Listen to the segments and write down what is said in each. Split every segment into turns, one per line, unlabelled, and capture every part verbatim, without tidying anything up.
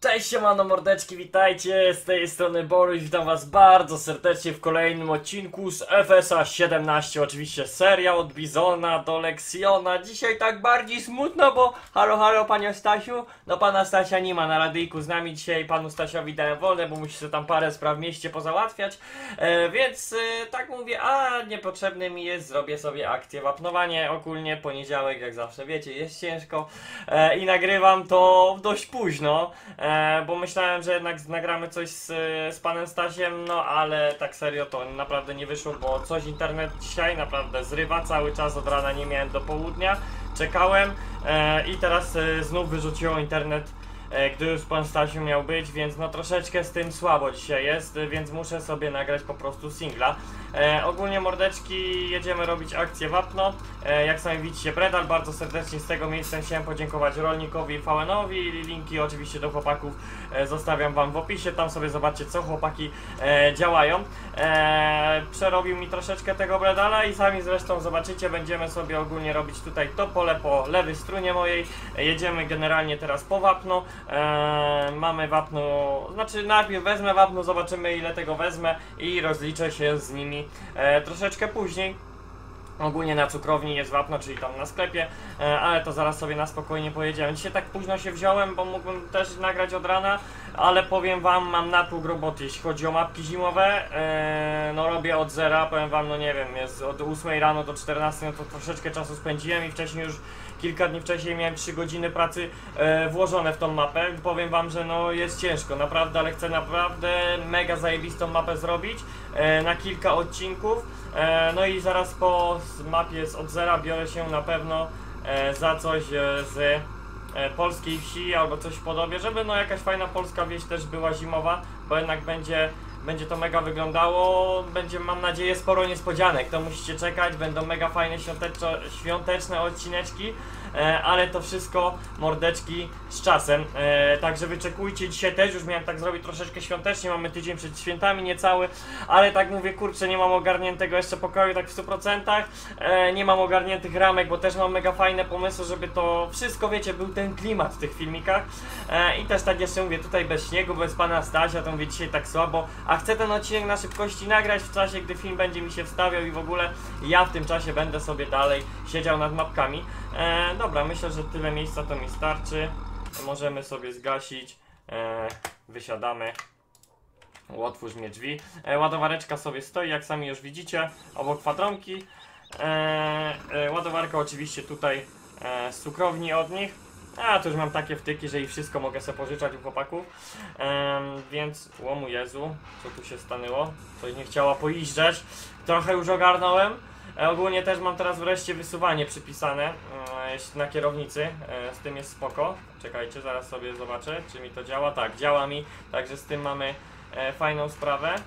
Cześć, siemano mordeczki, witajcie, z tej strony Boruś, witam was bardzo serdecznie w kolejnym odcinku z F S A siedemnaście, oczywiście seria od Bizona do Lexiona. Dzisiaj tak bardziej smutno, bo halo halo panie Stasiu, no pana Stasia nie ma na radyjku z nami dzisiaj, panu Stasiowi dałem wolne, bo musi sobie tam parę spraw w mieście pozałatwiać, e, więc e, tak mówię, a niepotrzebny mi jest, zrobię sobie akcję wapnowanie, ogólnie poniedziałek jak zawsze wiecie, jest ciężko e, i nagrywam to dość późno. E, bo myślałem, że jednak nagramy coś z, z panem Stasiem, no ale tak serio to naprawdę nie wyszło, bo coś internet dzisiaj naprawdę zrywa, cały czas od rana nie miałem do południa, czekałem e, i teraz e, znów wyrzuciło internet, e, gdy już pan Stasiu miał być, więc no troszeczkę z tym słabo dzisiaj jest, więc muszę sobie nagrać po prostu singla. E, ogólnie mordeczki, jedziemy robić akcję wapno, e, jak sami widzicie Bredal, bardzo serdecznie z tego miejsca chciałem podziękować Rolnikowi i V N owi, linki oczywiście do chłopaków e, zostawiam wam w opisie, tam sobie zobaczcie co chłopaki e, działają. E, przerobił mi troszeczkę tego Bredala i sami zresztą zobaczycie, będziemy sobie ogólnie robić tutaj to pole po lewej stronie mojej, e, jedziemy generalnie teraz po wapno, e, mamy wapno, znaczy najpierw wezmę wapno, zobaczymy ile tego wezmę i rozliczę się z nimi E, troszeczkę później. Ogólnie na cukrowni jest wapno, czyli tam na sklepie, e, ale to zaraz sobie na spokojnie pojedziemy. Dzisiaj tak późno się wziąłem, bo mógłbym też nagrać od rana, ale powiem wam, mam natłok roboty, jeśli chodzi o mapki zimowe, e, no robię od zera, powiem wam, no nie wiem, jest od ósmej rano do czternastej, no to troszeczkę czasu spędziłem i wcześniej już kilka dni wcześniej miałem trzy godziny pracy e, włożone w tą mapę. Powiem wam, że no jest ciężko, naprawdę, ale chcę naprawdę mega zajebistą mapę zrobić e, na kilka odcinków. E, no i zaraz po mapie z od zera biorę się na pewno e, za coś e, z e, polskiej wsi albo coś w podobie, żeby no jakaś fajna polska wieś też była zimowa, bo jednak będzie Będzie to mega wyglądało, będzie mam nadzieję sporo niespodzianek, to musicie czekać, będą mega fajne świąteczne, świąteczne odcineczki, e, ale to wszystko mordeczki z czasem, e, także wyczekujcie, dzisiaj też już miałem tak zrobić troszeczkę świątecznie, mamy tydzień przed świętami niecały, ale tak mówię, kurczę, nie mam ogarniętego jeszcze pokoju tak w stu procentach, e, nie mam ogarniętych ramek, bo też mam mega fajne pomysły, żeby to wszystko, wiecie, był ten klimat w tych filmikach, e, i też tak jeszcze mówię, tutaj bez śniegu, bez pana Stasia, to mówię dzisiaj tak słabo, a chcę ten odcinek na szybkości nagrać w czasie, gdy film będzie mi się wstawiał i w ogóle ja w tym czasie będę sobie dalej siedział nad mapkami. E, dobra, myślę, że tyle miejsca to mi starczy. Możemy sobie zgasić. E, wysiadamy. Otwórz mnie drzwi. E, ładowareczka sobie stoi, jak sami już widzicie, obok kwadronki. E, e, ładowarka oczywiście tutaj e, z cukrowni od nich. A, to już mam takie wtyki, że i wszystko mogę sobie pożyczać u chłopaków. Ehm, więc, łomu Jezu, co tu się stanęło? Coś nie chciała pojeżdżać. Trochę już ogarnąłem. E, ogólnie też mam teraz wreszcie wysuwanie przypisane e, na kierownicy. E, z tym jest spoko. Czekajcie, zaraz sobie zobaczę, czy mi to działa. Tak, działa mi. Także z tym mamy e, fajną sprawę.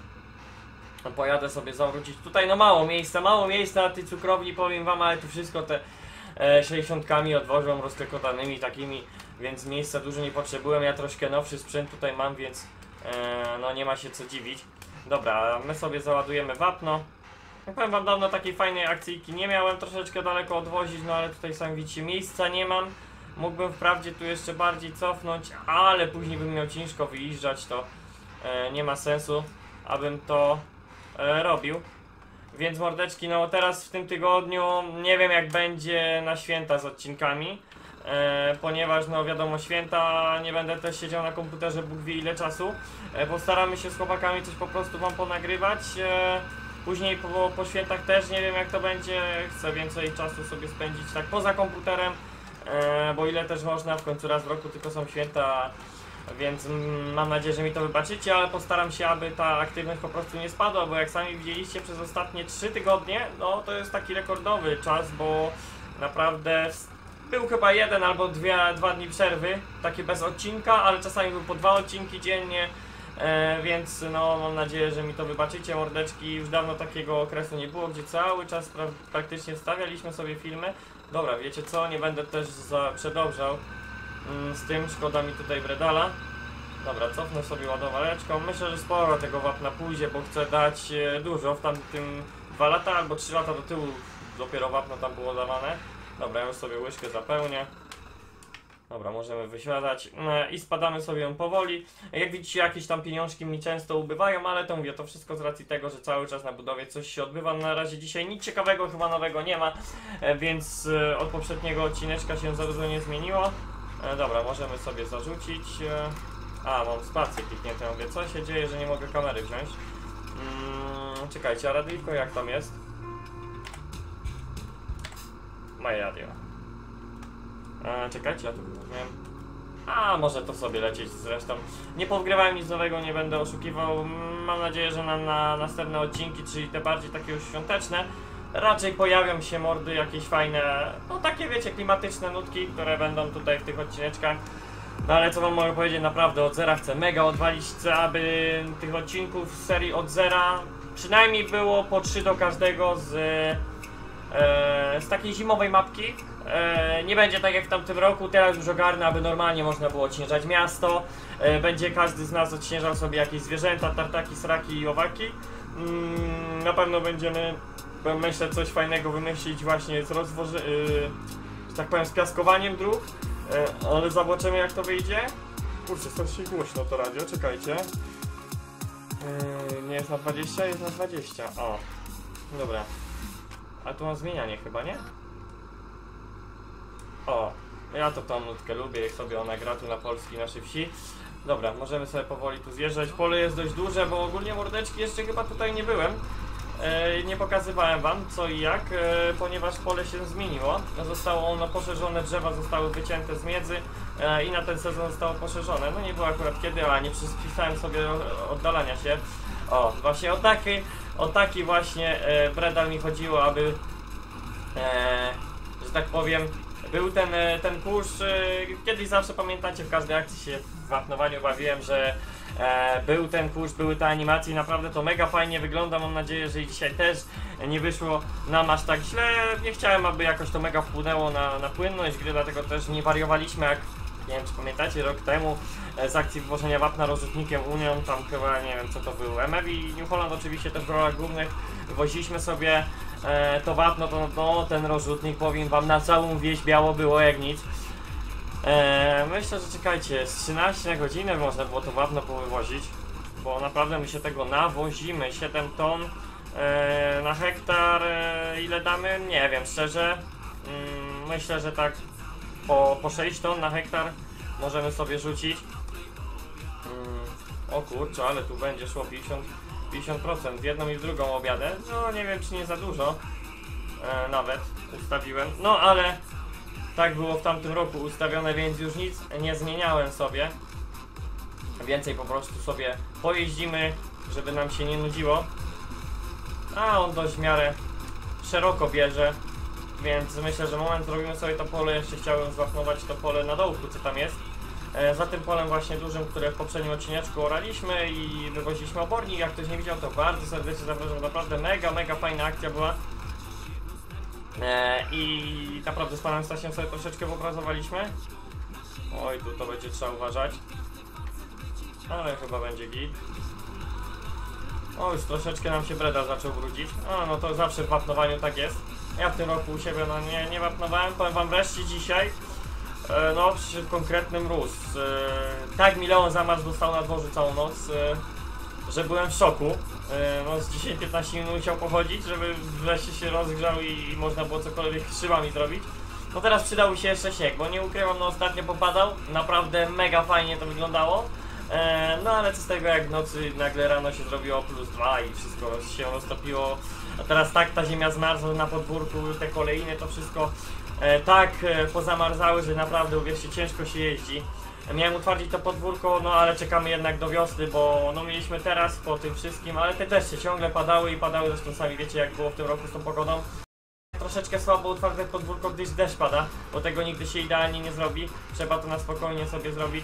Pojadę sobie zawrócić. Tutaj no mało miejsca, mało miejsca na tej cukrowni, powiem wam, ale tu wszystko te sześćdziesiątkami odwożą rozklekotanymi takimi, więc miejsca dużo nie potrzebuję. Ja troszkę nowszy sprzęt tutaj mam, więc e, no nie ma się co dziwić. Dobra, my sobie załadujemy wapno. Ja powiem wam, dawno takiej fajnej akcyjki nie miałem, troszeczkę daleko odwozić, no ale tutaj sami widzicie, miejsca nie mam. Mógłbym wprawdzie tu jeszcze bardziej cofnąć, ale później bym miał ciężko wyjeżdżać, to e, nie ma sensu, abym to e, robił. Więc mordeczki, no teraz w tym tygodniu nie wiem jak będzie na święta z odcinkami, e, ponieważ no wiadomo, święta nie będę też siedział na komputerze Bóg wie ile czasu. E, postaramy się z chłopakami coś po prostu wam ponagrywać. E, później po, po świętach też nie wiem jak to będzie, chcę więcej czasu sobie spędzić tak poza komputerem, e, bo ile też można, w końcu raz w roku tylko są święta. Więc mm, mam nadzieję, że mi to wybaczycie, ale postaram się, aby ta aktywność po prostu nie spadła, bo jak sami widzieliście przez ostatnie trzy tygodnie, no to jest taki rekordowy czas, bo naprawdę był chyba jeden albo dwie, dwa dni przerwy, takie bez odcinka, ale czasami był po dwa odcinki dziennie, e, więc no mam nadzieję, że mi to wybaczycie, mordeczki. Już dawno takiego okresu nie było, gdzie cały czas pra praktycznie wstawialiśmy sobie filmy. Dobra, wiecie co, nie będę też za przedobrzał z tym, szkoda mi tutaj Bredala. Dobra, cofnę sobie ładowareczką. Myślę, że sporo tego wapna pójdzie, bo chcę dać e, dużo. W tamtym dwa lata albo trzy lata do tyłu dopiero wapno tam było dawane. Dobra, ja już sobie łyżkę zapełnię. Dobra, możemy wysiadać e, i spadamy sobie powoli. Jak widzicie, jakieś tam pieniążki mi często ubywają, ale to mówię, to wszystko z racji tego, że cały czas na budowie coś się odbywa. Na razie dzisiaj nic ciekawego, chyba nowego nie ma, e, więc e, od poprzedniego odcineczka się za dużo nie zmieniło. E, dobra, możemy sobie zarzucić. E, a, mam spację klikniętą, mówię, co się dzieje, że nie mogę kamery wziąć. Mm, czekajcie, a radyjko jak tam jest? Moje radio. E, czekajcie, ja tu wiem. A, może to sobie lecieć zresztą. Nie powgrywałem nic nowego, nie będę oszukiwał. Mam nadzieję, że na, na następne odcinki, czyli te bardziej takie już świąteczne, raczej pojawią się mordy jakieś fajne, no takie wiecie, klimatyczne nutki, które będą tutaj w tych odcineczkach. No ale co wam mogę powiedzieć, naprawdę od zera chcę mega odwalić, chcę, aby tych odcinków z serii od zera przynajmniej było po trzy do każdego z, e, z takiej zimowej mapki. E, nie będzie tak jak w tamtym roku, teraz już ogarnę, aby normalnie można było odśnieżać miasto. E, będzie każdy z nas odśnieżał sobie jakieś zwierzęta, tartaki, sraki i owaki. Mm, na pewno będziemy, myślę, coś fajnego wymyślić właśnie z rozwoży, yy, że tak powiem, z piaskowaniem dróg. Yy, ale zobaczymy jak to wyjdzie. Kurczę, strasznie głośno to radio, czekajcie. Yy, nie jest na dwadzieścia, jest na dwadzieścia. O, dobra. A tu mam zmienianie chyba, nie? O, ja to tą nutkę lubię, jak sobie ona gra tu na polskiej naszej wsi. Dobra, możemy sobie powoli tu zjeżdżać. Pole jest dość duże, bo ogólnie mordeczki jeszcze chyba tutaj nie byłem. E, nie pokazywałem wam co i jak, e, ponieważ pole się zmieniło. Zostało ono poszerzone, drzewa zostały wycięte z miedzy e, i na ten sezon zostało poszerzone. No nie było akurat kiedy, ale nie przypisałem sobie oddalania się. O, właśnie o taki, o taki właśnie e, bredal mi chodziło, aby, e, że tak powiem, był ten, ten kurz. E, kiedyś zawsze pamiętacie, w każdej akcji się w wapnowaniu bawiłem, że e, był ten kurz, były te animacje i naprawdę to mega fajnie wygląda. Mam nadzieję, że i dzisiaj też nie wyszło nam aż tak źle. Nie chciałem, aby jakoś to mega wpłynęło na, na płynność gry, dlatego też nie wariowaliśmy jak, nie wiem czy pamiętacie, rok temu e, z akcji wywożenia wapna rozrzutnikiem Unią, tam chyba nie wiem co to był, M F i New Holland oczywiście też w rolach głównych wywoziliśmy sobie e, to wapno, to no, ten rozrzutnik, powiem wam, na całą wieś biało było jak nic. E, myślę, że czekajcie, z trzynaście na godzinę można było to wapno powywozić, bo naprawdę my się tego nawozimy. Siedem ton e, na hektar, e, ile damy? Nie wiem, szczerze. Mm, myślę, że tak po, po sześć ton na hektar możemy sobie rzucić. Mm, o kurczę, ale tu będzie szło pięćdziesiąt procent w jedną i w drugą obiadę. No nie wiem, czy nie za dużo e, nawet ustawiłem, no ale tak było w tamtym roku ustawione, więc już nic nie zmieniałem sobie. Więcej po prostu sobie pojeździmy, żeby nam się nie nudziło. A on dość w miarę szeroko bierze, więc myślę, że moment zrobimy sobie to pole. Jeszcze chciałem zwapnować to pole na dołku, co tam jest. E, za tym polem właśnie dużym, które w poprzednim odcineczku oraliśmy i wywoziliśmy obornik. Jak ktoś nie widział, to bardzo serdecznie zapraszam. Naprawdę mega, mega fajna akcja była. E, I naprawdę z panem Stasiem sobie troszeczkę poprazowaliśmy. Oj, tu to będzie trzeba uważać. Ale chyba będzie git. O, już troszeczkę nam się breda zaczął brudzić. A, no to zawsze w wapnowaniu tak jest. Ja w tym roku u siebie no nie, nie wapnowałem. Powiem wam wreszcie dzisiaj, e, no przyszedł konkretny mróz. E, tak mi Leon zamarzł, dostał na dworzu całą noc, e, że byłem w szoku. E, no z dziesięć piętnaście minut musiał pochodzić, żeby wreszcie się rozgrzał i, i można było cokolwiek szybami zrobić. No teraz przydał mi się jeszcze śnieg, bo nie ukrywam, no ostatnio popadał. Naprawdę mega fajnie to wyglądało. E, no ale co z tego, jak w nocy nagle rano się zrobiło plus dwa i wszystko się roztopiło. A teraz tak ta ziemia zmarzła na podwórku, te kolejne to wszystko e, tak e, pozamarzały, że naprawdę, uwierzcie, ciężko się jeździ. Miałem utwardzić to podwórko, no ale czekamy jednak do wiosny, bo no mieliśmy teraz po tym wszystkim, ale te deszcze ciągle padały i padały, zresztą sami wiecie jak było w tym roku z tą pogodą. Troszeczkę słabo utwardzać podwórko, gdyż deszcz pada, bo tego nigdy się idealnie nie zrobi. Trzeba to na spokojnie sobie zrobić.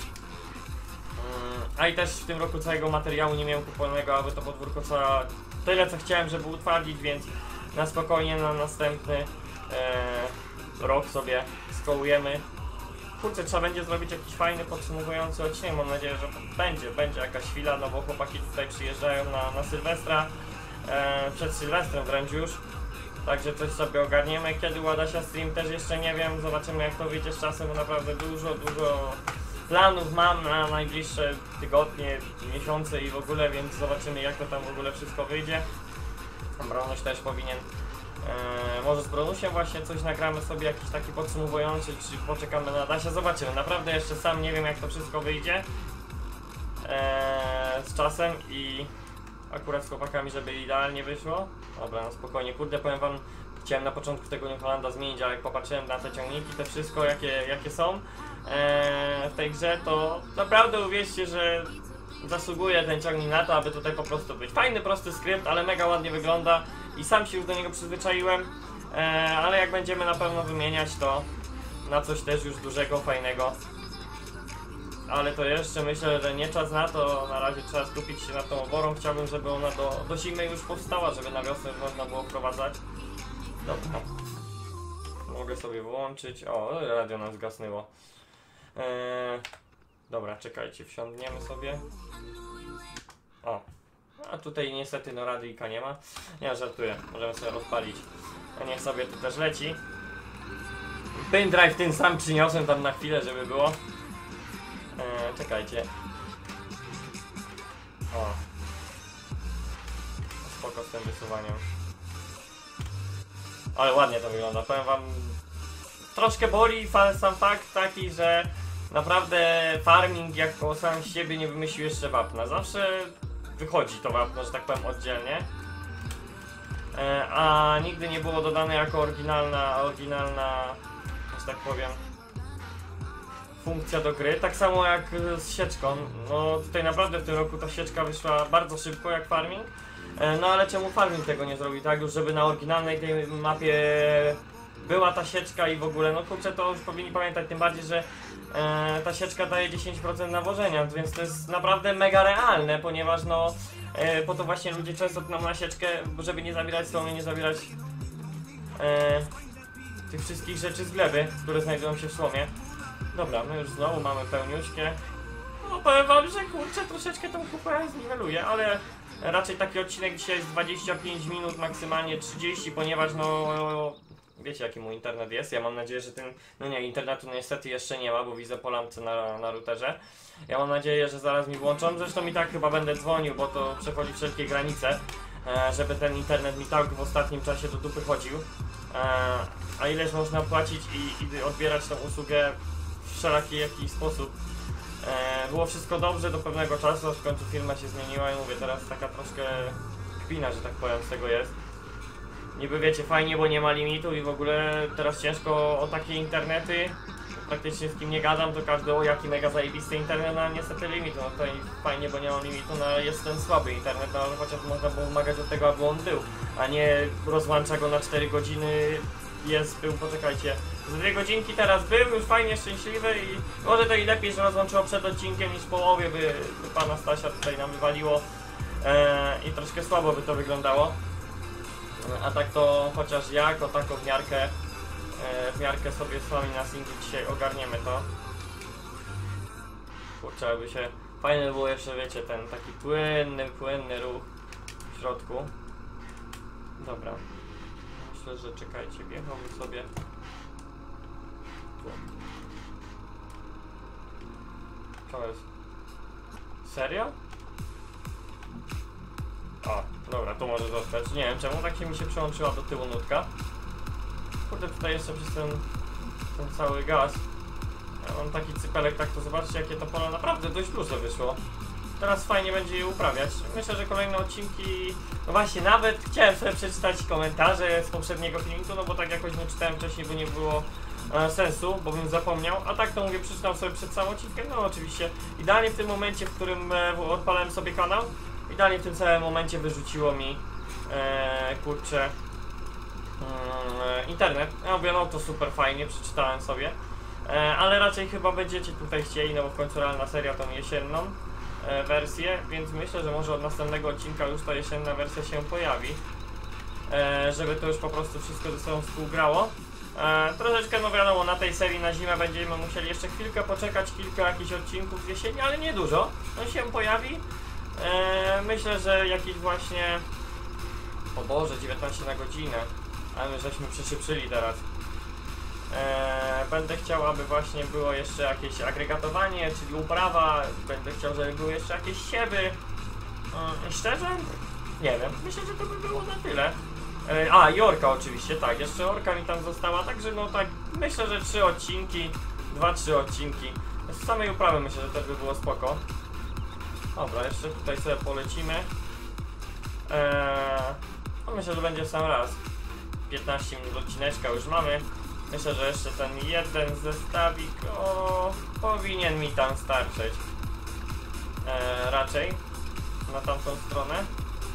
A i też w tym roku całego materiału nie miałem kupowanego, aby to podwórko co tyle co chciałem, żeby utwardzić, więc na spokojnie na następny e, rok sobie skołujemy. Kurczę, trzeba będzie zrobić jakiś fajny, podsumowujący odcinek. Mam nadzieję, że będzie, będzie jakaś chwila, no bo chłopaki tutaj przyjeżdżają na, na Sylwestra, e, przed Sylwestrem wręcz już. Także coś sobie ogarniemy. Kiedy uda się stream też jeszcze nie wiem, zobaczymy jak to wyjdzie z czasem, bo naprawdę dużo, dużo planów mam na najbliższe tygodnie, miesiące i w ogóle, więc zobaczymy jak to tam w ogóle wszystko wyjdzie. Bronuś też powinien, e, może z Bronusiem właśnie coś nagramy sobie, jakiś taki podsumowujący, czy poczekamy na Dasia, zobaczymy. Naprawdę jeszcze sam nie wiem jak to wszystko wyjdzie e, z czasem i akurat z chłopakami, żeby idealnie wyszło. Dobra, no spokojnie, kurde, powiem wam, chciałem na początku tego New Hollanda zmienić, ale jak popatrzyłem na te ciągniki, te wszystko jakie, jakie są e, w tej grze, to naprawdę uwierzcie, że zasługuje ten ciągnik na to, aby tutaj po prostu być. Fajny, prosty skrypt, ale mega ładnie wygląda i sam się już do niego przyzwyczaiłem, e, ale jak będziemy na pewno wymieniać to na coś też już dużego, fajnego. Ale to jeszcze myślę, że nie czas na to, na razie trzeba skupić się nad tą oborą. Chciałbym, żeby ona do, do zimy już powstała, żeby na wiosnę można było wprowadzać. Dobra. Mogę sobie włączyć. O, radio nam zgasnęło. Eee, dobra, czekajcie, wsiądniemy sobie. O. A tutaj niestety no radyjka nie ma. Nie, żartuję, możemy sobie odpalić. A niech sobie tu też leci. Pendrive ten sam przyniosłem tam na chwilę, żeby było. Eee, czekajcie. O. Spoko z tym wysuwaniem. Ale ładnie to wygląda, powiem wam. Troszkę boli sam fakt taki, że naprawdę farming jako sam z siebie nie wymyślił jeszcze wapna. Zawsze wychodzi to wapno, że tak powiem, oddzielnie. Eee, a nigdy nie było dodane jako oryginalna, oryginalna, że tak powiem, funkcja do gry, tak samo jak z sieczką. No tutaj naprawdę w tym roku ta sieczka wyszła bardzo szybko jak farming. No ale czemu farming tego nie zrobi, tak? Już żeby na oryginalnej tej mapie była ta sieczka i w ogóle, no kurczę, to już powinni pamiętać, tym bardziej, że e, ta sieczka daje dziesięć procent nawożenia, więc to jest naprawdę mega realne, ponieważ no e, po to właśnie ludzie często tną na sieczkę, żeby nie zabierać słomy, nie zabierać e, tych wszystkich rzeczy z gleby, które znajdują się w słomie. Dobra, my już znowu mamy pełniuśkę. No powiem wam, że kurczę, troszeczkę tą kupę zniweluję, ale raczej taki odcinek dzisiaj jest dwadzieścia pięć minut, maksymalnie trzydzieści, ponieważ no wiecie jaki mój internet jest. Ja mam nadzieję, że ten, no nie, internetu niestety jeszcze nie ma, bo widzę po lampce na, na routerze. Ja mam nadzieję, że zaraz mi włączą, zresztą i tak chyba będę dzwonił, bo to przechodzi wszelkie granice, żeby ten internet mi tak w ostatnim czasie do dupy chodził. A ileż można płacić i, i odbierać tą usługę w wszelaki jakiś sposób. E, było wszystko dobrze do pewnego czasu, aż w końcu firma się zmieniła i mówię, teraz taka troszkę kpina, że tak powiem, z tego jest. Niby wiecie, fajnie, bo nie ma limitu i w ogóle teraz ciężko o takie internety. Praktycznie z kim nie gadam, to każdy o jaki mega zajebisty internet, no ale niestety limitu. No to i fajnie, bo nie ma limitu, no ale jest ten słaby internet, no ale chociaż można było wymagać od tego, aby on był, a nie rozłącza go na cztery godziny. Jest, był, poczekajcie, z dwie godzinki teraz był, już fajnie, szczęśliwy i może to i lepiej, że rozłączyło przed odcinkiem niż w połowie, by, by pana Stasia tutaj nam wywaliło e, i troszkę słabo by to wyglądało. A tak to chociaż jak, o taką w miarkę, e, w miarkę sobie z wami na singlu dzisiaj ogarniemy to. Kurczę, aby się, fajny było jeszcze, wiecie, ten taki płynny, płynny ruch w środku. Dobra. Myślę, że czekajcie, wjechałbym sobie tu. To jest... Serio? O, dobra, to może zostać. Nie wiem czemu tak się mi się przełączyła do tyłu nutka. Kurde, tutaj jeszcze przez ten, ten cały gaz. Ja mam taki cypelek, tak to zobaczcie jakie to pole naprawdę dość duże wyszło. Teraz fajnie będzie je uprawiać. Myślę, że kolejne odcinki... No właśnie, nawet chciałem sobie przeczytać komentarze z poprzedniego filmiku, no bo tak jakoś nie czytałem wcześniej, bo nie było e, sensu, bo bym zapomniał. A tak to mówię, przeczytam sobie przed całym odcinkiem, no oczywiście. Idealnie w tym momencie, w którym e, odpalałem sobie kanał, idealnie w tym samym momencie wyrzuciło mi, e, kurczę, e, internet. Ja mówię, no to super fajnie, przeczytałem sobie. E, ale raczej chyba będziecie tutaj chcieli, no bo w końcu realna seria tą jesienną wersję, więc myślę, że może od następnego odcinka już ta jesienna wersja się pojawi, e, żeby to już po prostu wszystko ze sobą współgrało. E, troszeczkę, no wiadomo, na tej serii na zimę będziemy musieli jeszcze chwilkę poczekać, kilka jakichś odcinków z jesieni, ale nie dużo, on się pojawi. E, myślę, że jakiś właśnie, o Boże, dziewiętnaście na godzinę, ale my żeśmy przyszyprzyli teraz. Eee, będę chciał, aby właśnie było jeszcze jakieś agregatowanie, czyli uprawa. Będę chciał, żeby były jeszcze jakieś siewy. Eee, szczerze? Nie wiem, myślę, że to by było na tyle. Eee, a, i orka oczywiście, tak, jeszcze orka mi tam została, także no tak, myślę, że trzy odcinki, dwa, trzy odcinki. Z samej uprawy myślę, że też by było spoko. Dobra, jeszcze tutaj sobie polecimy. Eee, no myślę, że będzie w sam raz. piętnaście minut odcineczka już mamy. Myślę, że jeszcze ten jeden zestawik o, powinien mi tam starczyć. Eee, raczej na tamtą stronę.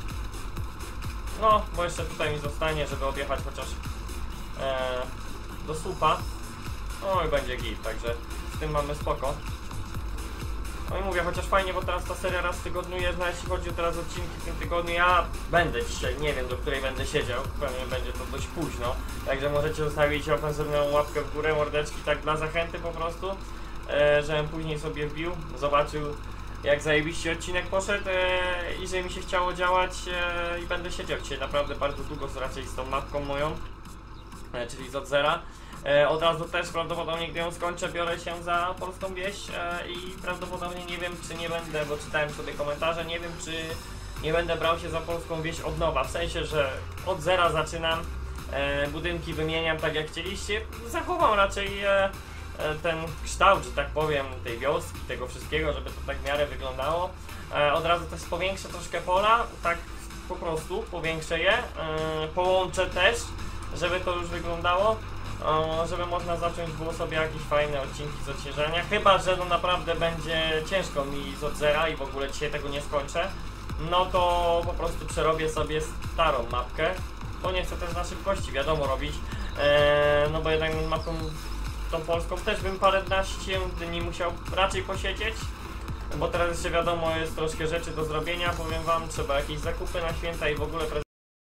No, bo jeszcze tutaj mi zostanie, żeby objechać chociaż eee, do słupa. No i będzie git, także z tym mamy spoko. No i mówię, chociaż fajnie, bo teraz ta seria raz w tygodniu jedna, jeśli chodzi o teraz odcinki w tym tygodniu. Ja będę dzisiaj, nie wiem do której będę siedział, pewnie będzie to dość późno. Także możecie zostawić ofensywną łapkę w górę, mordeczki, tak dla zachęty po prostu, e, żebym później sobie wbił, zobaczył jak zajebiście odcinek poszedł e, i że mi się chciało działać e, i będę siedział dzisiaj naprawdę bardzo długo, raczej z tą mapką moją, e, czyli z od zera. E, od razu też prawdopodobnie, gdy ją skończę, biorę się za polską wieś e, i prawdopodobnie nie wiem, czy nie będę, bo czytałem sobie komentarze, nie wiem, czy nie będę brał się za polską wieś od nowa, w sensie, że od zera zaczynam, e, budynki wymieniam tak jak chcieliście, zachowam raczej e, e, ten kształt, że tak powiem, tej wioski, tego wszystkiego, żeby to tak w miarę wyglądało. E, od razu też powiększę troszkę pola, tak po prostu powiększę je, e, połączę też, żeby to już wyglądało. O, żeby można zacząć było sobie jakieś fajne odcinki z odświeżania. Chyba że no naprawdę będzie ciężko mi z od zera i w ogóle dzisiaj tego nie skończę. No to po prostu przerobię sobie starą mapkę. Bo nie chcę też na szybkości, wiadomo, robić. Eee, no bo jednak mapką tą polską też bym paręnaście dni musiał raczej posiedzieć. Bo teraz jeszcze wiadomo, jest troszkę rzeczy do zrobienia, powiem wam, trzeba jakieś zakupy na święta i w ogóle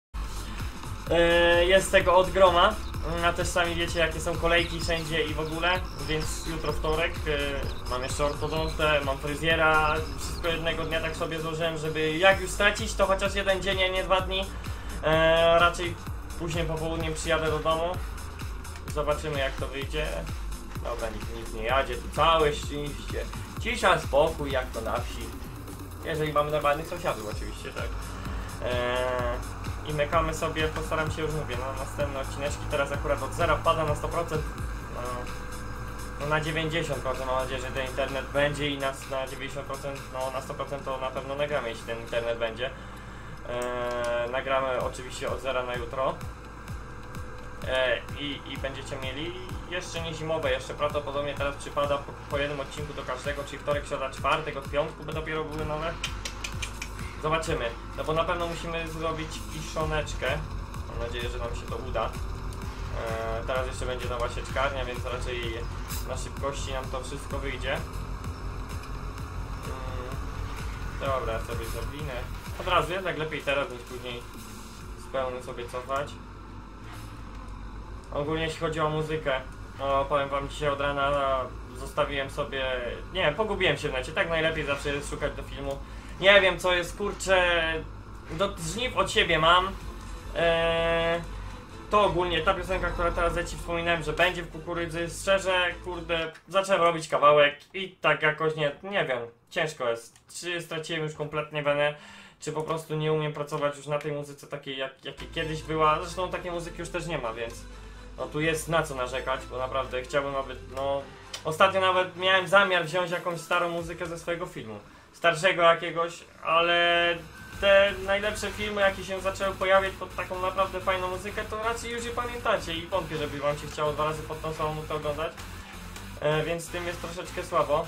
eee, jest tego od groma. A też sami wiecie, jakie są kolejki wszędzie i w ogóle, więc jutro wtorek, yy, mam jeszcze ortodontę, mam fryzjera, wszystko jednego dnia tak sobie złożyłem, żeby jak już stracić, to chociaż jeden dzień, a nie dwa dni. Yy, raczej później popołudniem przyjadę do domu, zobaczymy jak to wyjdzie. Dobra, nikt, nikt nie jadzie, tu całe szczęście, cisza, spokój, jak to na wsi. Jeżeli mamy normalnych sąsiadów oczywiście, tak. Yy, I mykamy sobie, postaram się już mówię, na następne odcineczki. Teraz akurat od zera pada na sto procent, no, no na dziewięćdziesiąt procent, mam nadzieję, że ten internet będzie i na, na dziewięćdziesiąt procent, no na sto procent to na pewno nagramy, jeśli ten internet będzie. Eee, nagramy oczywiście od zera na jutro. Eee, i, I będziecie mieli jeszcze nie zimowe, jeszcze prawdopodobnie teraz przypada po, po jednym odcinku do każdego, czyli wtorek, środa, czwartek, od piątku by dopiero były nowe. Zobaczymy, no bo na pewno musimy zrobić kiszoneczkę. Mam nadzieję, że nam się to uda. Eee, teraz jeszcze będzie nowa sieczkarnia, więc raczej na szybkości nam to wszystko wyjdzie. Hmm. Dobra, sobie zrobimy. Od razu jednak lepiej teraz niż później z pełnym sobie cofać. Ogólnie jeśli chodzi o muzykę, no powiem wam, dzisiaj od rana zostawiłem sobie... Nie wiem, pogubiłem się w necie, tak najlepiej zawsze jest szukać do filmu. Nie wiem co jest, kurczę, do żniw od siebie mam. Eee, to ogólnie ta piosenka, która teraz ja ci wspominałem, że będzie w kukurydzy, szczerze, kurde, zacząłem robić kawałek i tak jakoś nie, nie wiem, ciężko jest. Czy straciłem już kompletnie wenę, czy po prostu nie umiem pracować już na tej muzyce takiej jak, jakiej kiedyś była. Zresztą takiej muzyki już też nie ma, więc no tu jest na co narzekać, bo naprawdę chciałbym, aby, no... Ostatnio nawet miałem zamiar wziąć jakąś starą muzykę ze swojego filmu. Starszego jakiegoś, ale te najlepsze filmy, jakie się zaczęły pojawiać pod taką naprawdę fajną muzykę, to raczej już je pamiętacie i wątpię, żeby wam się chciało dwa razy pod tą samą muzykę oglądać. E, więc z tym jest troszeczkę słabo.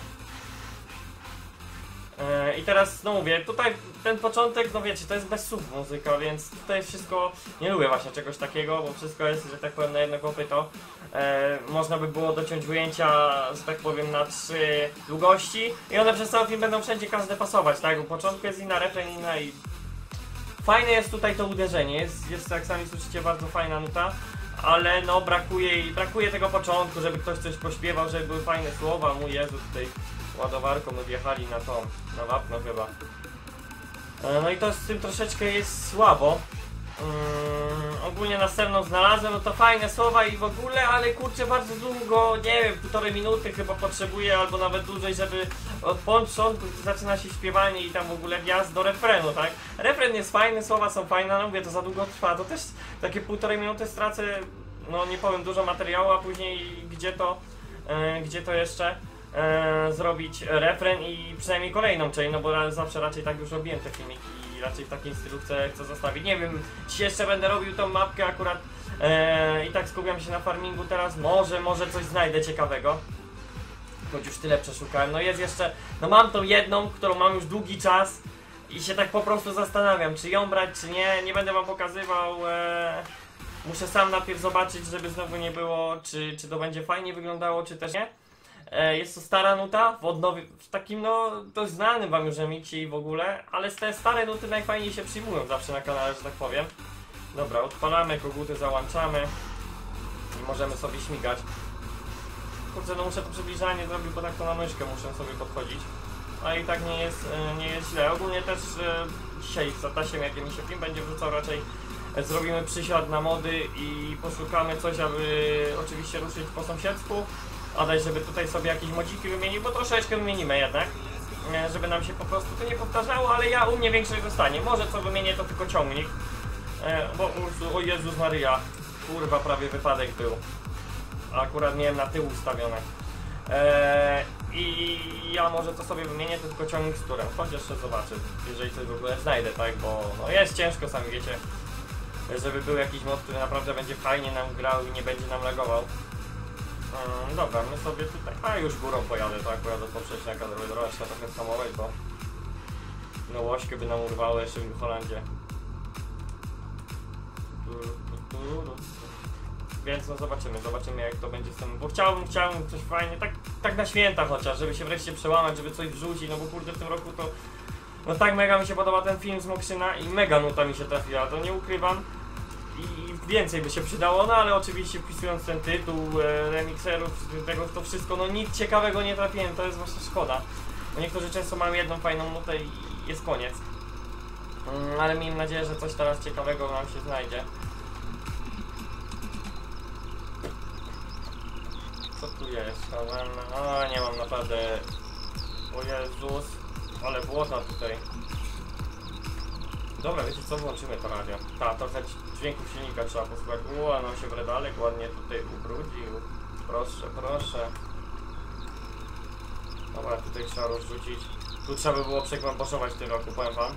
E, I teraz, no mówię, tutaj ten początek, no wiecie, to jest bez słów muzyka, więc tutaj jest wszystko, nie lubię właśnie czegoś takiego, bo wszystko jest, że tak powiem, na jedno kopyto. E, można by było dociąć ujęcia, że tak powiem, na trzy długości i one przez cały film będą wszędzie każde pasować, tak? U początku jest inna, refren inna i... Fajne jest tutaj to uderzenie, jest, jest jak sami słyszycie, bardzo fajna nuta, ale no brakuje, brakuje tego początku, żeby ktoś coś pośpiewał, żeby były fajne słowa. Mój Jezu, tutaj ładowarką my wjechali na to, na wapno chyba. E, no i to z tym troszeczkę jest słabo. Mm, ogólnie następną znalazłem, no to fajne słowa i w ogóle, ale kurczę bardzo długo, nie wiem, półtorej minuty chyba potrzebuję, albo nawet dłużej, żeby od początku zaczyna się śpiewanie i tam w ogóle wjazd do refrenu, tak? Refren jest fajny, słowa są fajne, no mówię, to za długo trwa, to też takie półtorej minuty stracę, no nie powiem, dużo materiału, a później gdzie to, e, gdzie to jeszcze e, zrobić refren i przynajmniej kolejną część, no bo zawsze raczej tak już robiłem te filmiki. Raczej w takim stylu chcę, chcę zostawić. Nie wiem, czy jeszcze będę robił tą mapkę akurat e, i tak skupiam się na farmingu teraz. Może, może coś znajdę ciekawego. Choć już tyle przeszukałem. No jest jeszcze, no mam tą jedną, którą mam już długi czas i się tak po prostu zastanawiam, czy ją brać, czy nie. Nie będę wam pokazywał. E, muszę sam najpierw zobaczyć, żeby znowu nie było, czy, czy to będzie fajnie wyglądało, czy też nie. Jest to stara nuta w, odnowie, w takim no dość znanym wam już remiksie i w ogóle, ale te stare nuty najfajniej się przyjmują zawsze na kanale, że tak powiem. Dobra, odpalamy, koguty załączamy i możemy sobie śmigać. Kurczę, no muszę to przybliżanie zrobić, bo tak to na myszkę muszę sobie podchodzić. A i tak nie jest, nie jest źle. Ogólnie też e, dzisiaj z Atasiem, jak mi się film będzie wrzucał, raczej e, zrobimy przysiad na mody i poszukamy coś, aby oczywiście ruszyć po sąsiedzku. Adaś, żeby tutaj sobie jakieś modziki wymienił, bo troszeczkę wymienimy jednak, żeby nam się po prostu to nie powtarzało, ale ja u mnie większość zostanie. Może co wymienię, to tylko ciągnik, bo o Jezus Maryja, kurwa, prawie wypadek był. Akurat miałem na tył ustawione. I ja może to sobie wymienię, to tylko ciągnik z turem, choć jeszcze zobaczę, jeżeli coś w ogóle znajdę, tak, bo no jest ciężko, sami wiecie, żeby był jakiś mod, który naprawdę będzie fajnie nam grał i nie będzie nam lagował. Hmm, dobra, my sobie tutaj, a już górą pojadę, to akurat do poprzeczniaka drogę trzeba trochę skamować, bo no łośkę by nam urwało jeszcze w Holandzie. Więc no zobaczymy, zobaczymy jak to będzie z tym, bo chciałbym, chciałbym coś fajnie, tak, tak na święta chociaż, żeby się wreszcie przełamać, żeby coś wrzucić, no bo kurde w tym roku to, no tak mega mi się podoba ten film z Mokrzyna i mega nuta mi się trafiła, to nie ukrywam. I więcej by się przydało, no ale oczywiście wpisując ten tytuł e, remixerów, tego to wszystko, no nic ciekawego nie trafiłem, to jest właśnie szkoda. Bo niektórzy często mają jedną fajną nutę i jest koniec. Mm, ale miejmy nadzieję, że coś teraz ciekawego nam się znajdzie. Co tu jest? O, nie mam naprawdę... O Jezus, ale błota tutaj. Dobra, wiecie co, włączymy to radio. Ta, trochę dźwięku silnika trzeba posłuchać. Ua, no się wredalek ładnie tutaj ubrudził. Proszę, proszę. Dobra, tutaj trzeba rozrzucić. Tu trzeba by było przegłęboszować w tym roku, powiem wam.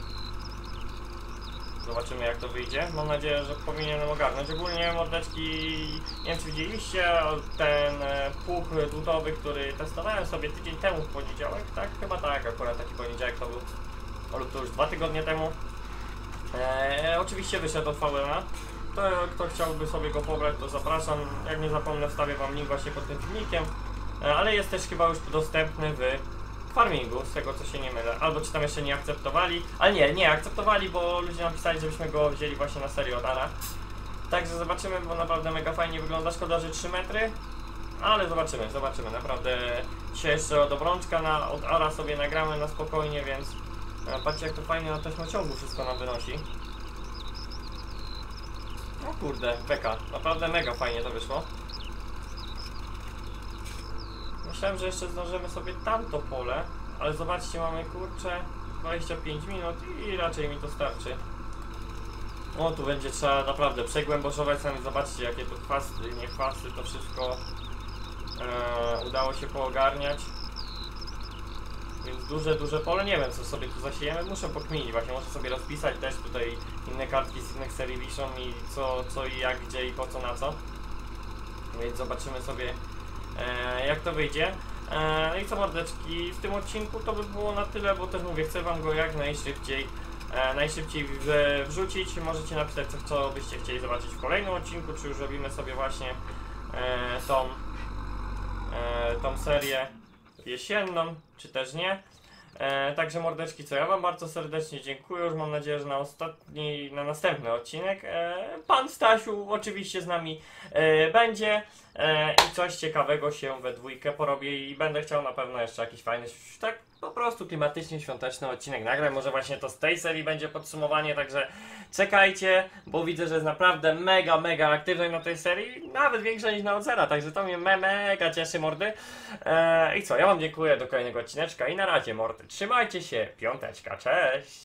Zobaczymy jak to wyjdzie. Mam nadzieję, że powinienem ogarnąć. Ogólnie mordeczki, nie wiem czy widzieliście ten pług dłutowy, który testowałem sobie tydzień temu w poniedziałek, tak? Chyba tak, akurat taki poniedziałek to był. O, lub to już dwa tygodnie temu. Eee, oczywiście wyszedł od V M A. To kto chciałby sobie go pobrać, to zapraszam. Jak nie zapomnę, wstawię wam link właśnie pod tym filmikiem. Eee, ale jest też chyba już dostępny w farmingu, z tego co się nie mylę. Albo czy tam jeszcze nie akceptowali. Ale nie, nie akceptowali, bo ludzie napisali, żebyśmy go wzięli właśnie na serię od Ara. Także zobaczymy, bo naprawdę mega fajnie wygląda. Szkoda, że trzy metry. Ale zobaczymy, zobaczymy. Naprawdę dzisiaj jeszcze od obrączka na, od Ara sobie nagramy na spokojnie, więc patrzcie jak to fajnie na taśmociągu wszystko nam wynosi. O kurde, beka. Naprawdę mega fajnie to wyszło. Myślałem, że jeszcze zdążymy sobie tamto pole, ale zobaczcie, mamy kurczę dwadzieścia pięć minut i raczej mi to starczy. O, tu będzie trzeba naprawdę przegłęboszować, sami zobaczcie jakie tu chwasty, nie chwasty, to wszystko e, udało się poogarniać. Więc duże, duże pole, nie wiem co sobie tu zasiejemy, muszę pokminić właśnie, muszę sobie rozpisać też tutaj inne kartki z innych serii wiszą i co, co i jak, gdzie i po co, na co. Więc zobaczymy sobie e, jak to wyjdzie. E, no i co mordeczki, w tym odcinku to by było na tyle, bo też mówię, chcę wam go jak najszybciej e, najszybciej w, wrzucić. Możecie napisać co, co byście chcieli zobaczyć w kolejnym odcinku, czy już robimy sobie właśnie e, tą, e, tą serię jesienną, czy też nie. E, także mordeczki, co ja wam bardzo serdecznie dziękuję, już mam nadzieję, że na ostatni, na następny odcinek e, pan Stasiu oczywiście z nami e, będzie e, i coś ciekawego się we dwójkę porobię i będę chciał na pewno jeszcze jakiś fajny, tak po prostu klimatycznie świąteczny odcinek nagraj. Może właśnie to z tej serii będzie podsumowanie, także czekajcie, bo widzę, że jest naprawdę mega, mega aktywność na tej serii, nawet większa niż na Odzera, także to mnie me mega cieszy, mordy. Eee, I co, ja wam dziękuję, do kolejnego odcineczka i na razie, mordy. Trzymajcie się, piąteczka, cześć!